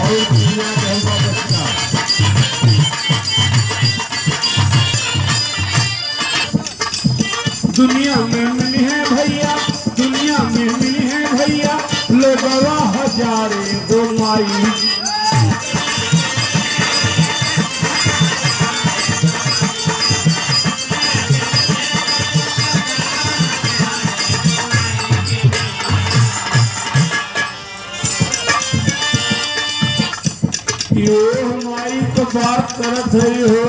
दुनिया में मिली है भैया, दुनिया में मिली है भैया लोगवा हजारे दो माई। यो माई तो बात करत है हो,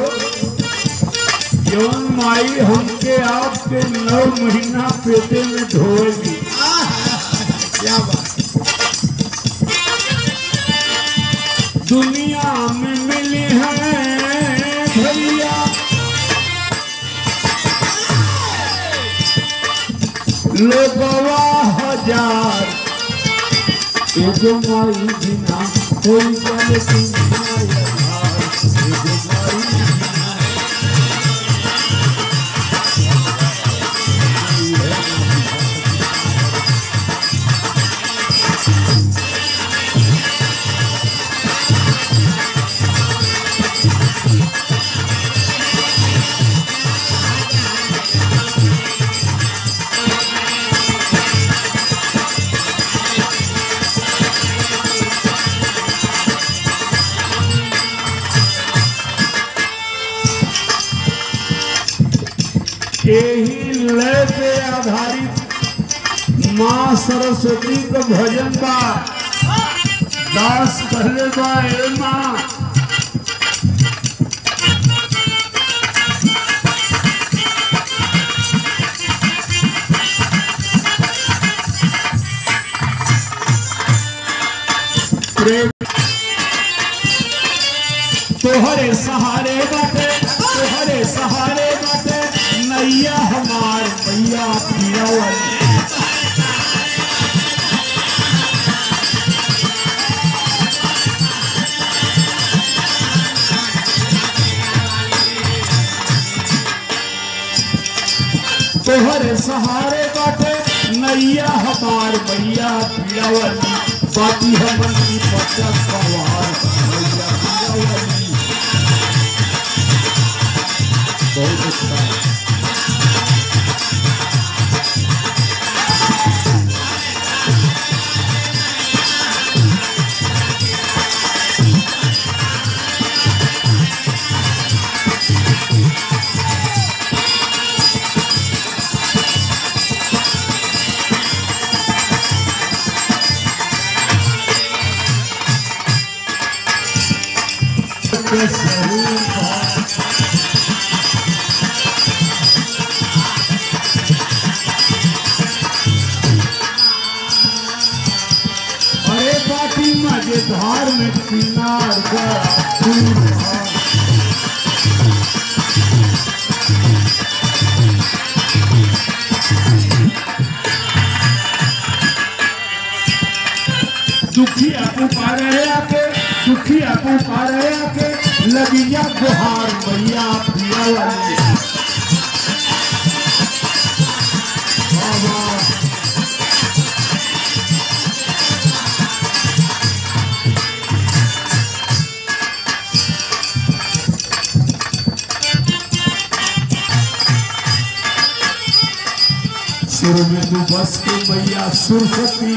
यौन माई हमके आपके 9 महीना पेटे में ढोएगी। क्या बात। दुनिया में मिली है भैया लोगवा हजार, एगो माई बिना कोई चले यही लय पे आधारित माँ सरस्वती का भजन बा। दास कहले बा ए माँ तोहरे सहारे बाटे, तोहरे सहारे बाटे नैया हमार मैया पियावन। तोहरे सहारे बाटे नैया हमार मैया पियावन, बाकी हमन की बच्चा सवार मैया पियावन। बहुत अच्छा। अरे बाटी मजेदार में किनार का दुखिया पुकारे आके, दुखिया पुकारे आके लगिया गुहार मैया पियावन। सुर में तू बस के मैया सुरसती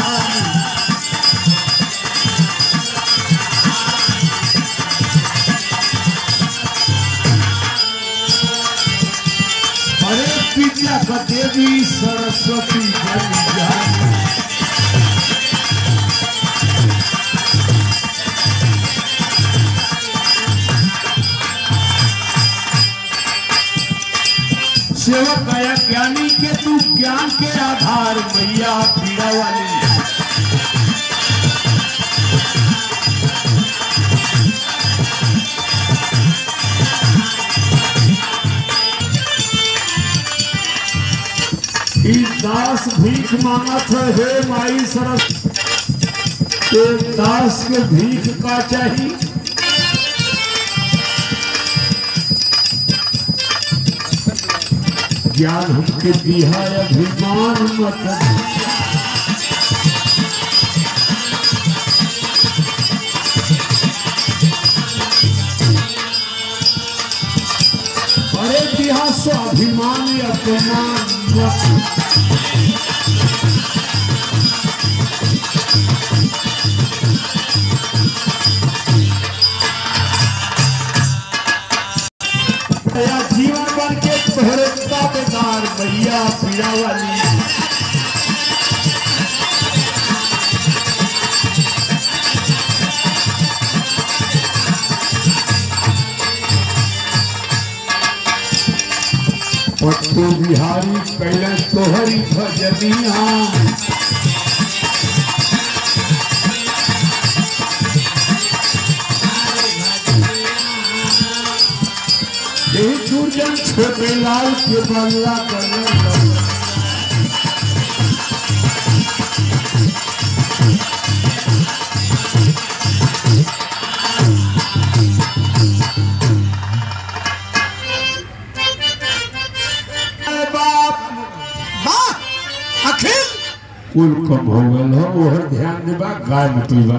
विद्या का देवी सरस्वती सेवक गया ज्ञानी के तू ज्ञान के आधार मैया पीड़ा वाली। दास भीख मांगत है हे माई सरस, तो दास के भीख का चाहिए। ज्ञान हमके दिया अभिमान मत अभिमान अपमान जीवन बन के तोहरे बेकार भैया पीड़ा वाली पट्टू बिहारी कैला तोहरी भजनिया दुर्जन छोटे लाल के बल्ला करने कुल कम हो गल हो वो ध्यान देबा गाय न पीबा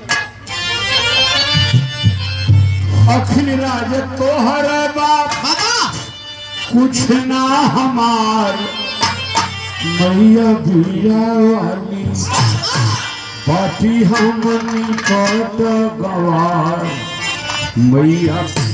अखिल राज तोहर बाप कुछ ना हमार मैया बिया वाली पाटी हमनी कट गवार मैया